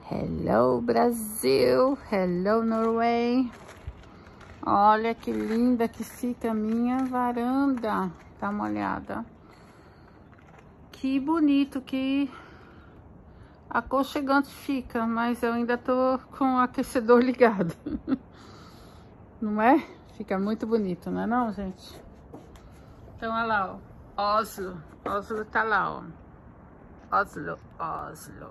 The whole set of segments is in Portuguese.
Hello Brasil, hello Norway. Olha que linda que fica a minha varanda. Dá uma olhada. Que bonito, que aconchegante fica, mas eu ainda tô com o aquecedor ligado. Não é? Fica muito bonito, não é não, gente? Então, olha lá, ó. Oslo. Oslo tá lá, ó. Oslo, Oslo.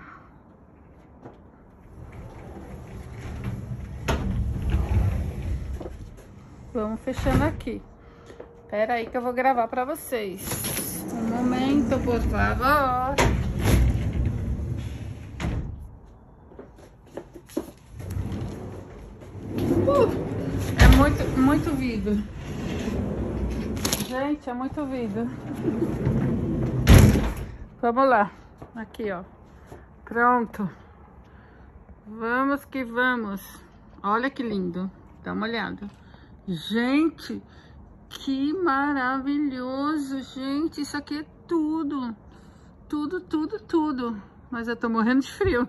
Vamos fechando aqui. Espera aí que eu vou gravar pra vocês. Um momento, por favor. É muito vidro. Gente, é muito vidro. Vamos lá. Aqui, ó. Pronto. Vamos que vamos. Olha que lindo. Dá uma olhada. Gente, que maravilhoso, gente. Isso aqui é tudo. Tudo, tudo, tudo. Mas eu tô morrendo de frio.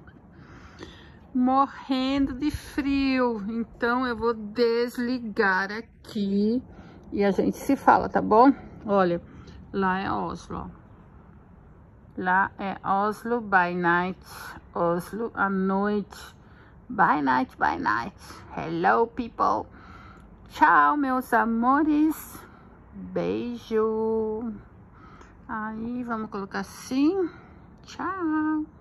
Morrendo de frio. Então eu vou desligar aqui e a gente se fala, tá bom? Olha, lá é Oslo, ó. Lá é Oslo by night. Oslo à noite. By night, by night. Hello, people. Tchau, meus amores. Beijo. Aí, vamos colocar assim. Tchau.